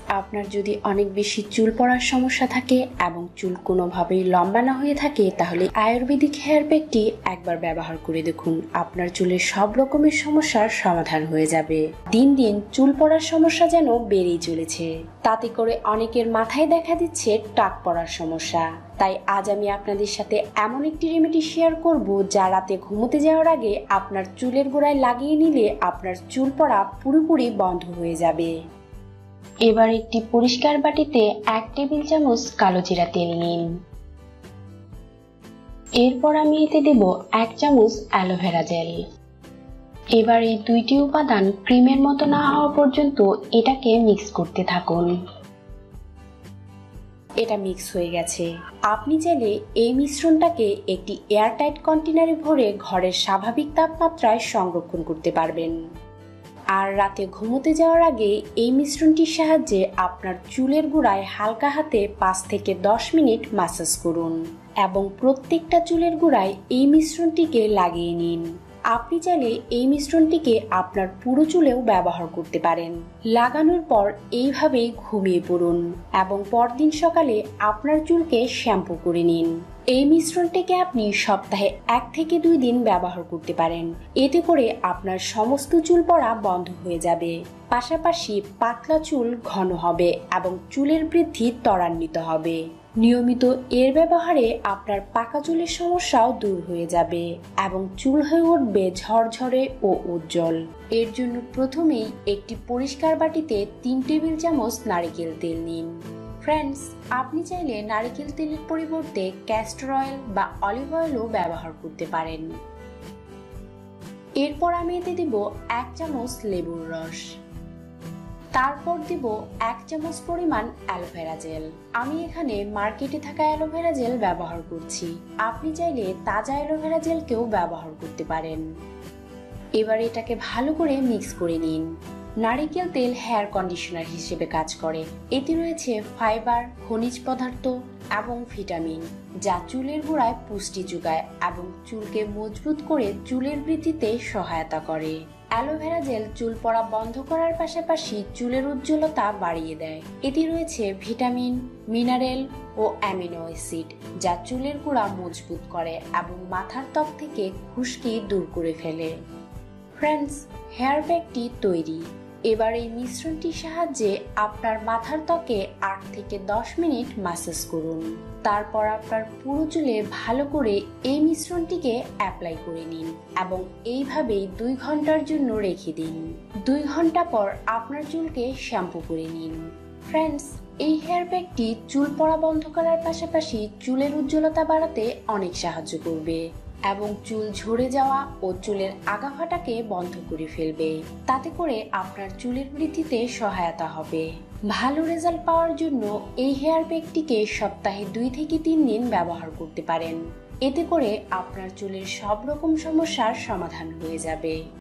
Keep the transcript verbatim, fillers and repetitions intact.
আপনার যদি অনেক বেশি চুল পড়ার সমস্যা থাকে এবং চুল কোনোভাবেই লম্বা না হয়ে থাকে, তাহলে আয়ুর্বেদিক হেয়ার প্যাকটি একবার ব্যবহার করে দেখুন। আপনার চুলের সব রকমের সমস্যার সমাধান হয়ে যাবে। দিন দিন চুল পড়ার সমস্যা যেন বেড়েই চলেছে, তাতে করে অনেকের মাথায় দেখা দিচ্ছে টাক পড়ার সমস্যা। তাই আজ আমি আপনাদের সাথে এমন একটি রেমেডি শেয়ার করব, যা রাতে ঘুমোতে যাওয়ার আগে আপনার চুলের গোড়ায় লাগিয়ে নিলে আপনার চুল পড়া পুরোপুরি বন্ধ হয়ে যাবে। এবার একটি পরিষ্কার বাটিতে এক টেবিল চামচ কালো জিরা তেল নিন। এরপর আমি এতে দেব এক চামচ অ্যালোভেরা জেল। এবার এই দুইটি উপাদান ক্রিমের মতো না হওয়া পর্যন্ত এটাকে মিক্স করতে থাকুন। এটা মিক্স হয়ে গেছে। আপনি চাইলে এই মিশ্রণটাকে একটি এয়ারটাইট কন্টেনারে ভরে ঘরের স্বাভাবিক তাপমাত্রায় সংরক্ষণ করতে পারবেন। আর রাতে ঘুমোতে যাওয়ার আগে এই মিশ্রণটির সাহায্যে আপনার চুলের গোড়ায় হালকা হাতে পাঁচ থেকে দশ মিনিট ম্যাসাজ করুন এবং প্রত্যেকটা চুলের গোড়ায় এই মিশ্রণটিকে লাগিয়ে নিন। আপনি চাইলে এই মিশ্রণটিকে আপনার পুরো চুলেও ব্যবহার করতে পারেন। লাগানোর পর এইভাবেই ঘুমিয়ে পড়ুন এবং পরদিন সকালে আপনার চুলকে শ্যাম্পু করে নিন। এই মিশ্রণটিকে আপনি সপ্তাহে এক থেকে দুই দিন ব্যবহার করতে পারেন। এতে করে আপনার সমস্ত চুল পড়া বন্ধ হয়ে যাবে, পাশাপাশি পাতলা চুল ঘন হবে এবং চুলের বৃদ্ধি ত্বরান্বিত হবে। নিয়মিত এর ব্যবহারে আপনার পাকা চুলের সমস্যাও দূর হয়ে যাবে এবং চুল হয়ে উঠবে ঝরঝরে ও উজ্জ্বল। এর জন্য প্রথমেই একটি পরিষ্কার বাটিতে তিন টেবিল চামচ নারিকেল তেল নিন। ফ্রেন্ডস, আপনি চাইলে নারিকেল তেলের পরিবর্তে ক্যাস্টর অয়েল বা অলিভ অয়েলও ব্যবহার করতে পারেন। এরপর আমি এতে দেব এক চামচ লেবুর রস। তারপর দেব এক চামচ পরিমাণ অ্যালোভেরা জেল। আমি এখানে মার্কেটে থাকা অ্যালোভেরা জেল ব্যবহার করছি। আপনি চাইলে তাজা অ্যালোভেরা জেলকেও ব্যবহার করতে পারেন। এবার এটাকে ভালো করে মিক্স করে নিন। নারিকেল তেল হেয়ার কন্ডিশনার হিসেবে কাজ করে। এতে রয়েছে ফাইবার, খনিজ পদার্থ এবং ভিটামিন, যা চুলের গোড়ায় পুষ্টি যোগায় এবং চুলকে মজবুত করে চুলের বৃদ্ধিতে সহায়তা করে। অ্যালোভেরা জেল চুল পড়া বন্ধ করার পাশাপাশি চুলের উজ্জ্বলতা বাড়িয়ে দেয়। এতে রয়েছে ভিটামিন, মিনারেল ও অ্যামিনো অ্যাসিড, যা চুলের গোড়া মজবুত করে এবং মাথার ত্বক থেকে খুশকি দূর করে ফেলে। ফ্রেন্ডস, হেয়ার প্যাকটি তৈরি। এবার এই মিশ্রণটির সাহায্যে আপনার মাথার ত্বকে আট থেকে দশ মিনিট ম্যাসাজ করুন। তারপর আপনার পুরো চুলে ভালো করে এই মিশ্রণটিকে অ্যাপ্লাই করে নিন এবং এইভাবেই দুই ঘন্টার জন্য রেখে দিন। দুই ঘন্টা পর আপনার চুলকে শ্যাম্পু করে নিন। ফ্রেন্ডস, এই হেয়ার প্যাকটি চুল পড়া বন্ধ করার পাশাপাশি চুলের উজ্জ্বলতা বাড়াতে অনেক সাহায্য করবে এবং চুল ঝরে যাওয়া ও চুলের আগা ফাটাকে বন্ধ করে ফেলবে। তাতে করে আপনার চুলের বৃদ্ধিতে সহায়তা হবে। ভালো রেজাল্ট পাওয়ার জন্য এই হেয়ার প্যাকটিকে সপ্তাহে দুই থেকে তিন দিন ব্যবহার করতে পারেন। এতে করে আপনার চুলের সব রকম সমস্যার সমাধান হয়ে যাবে।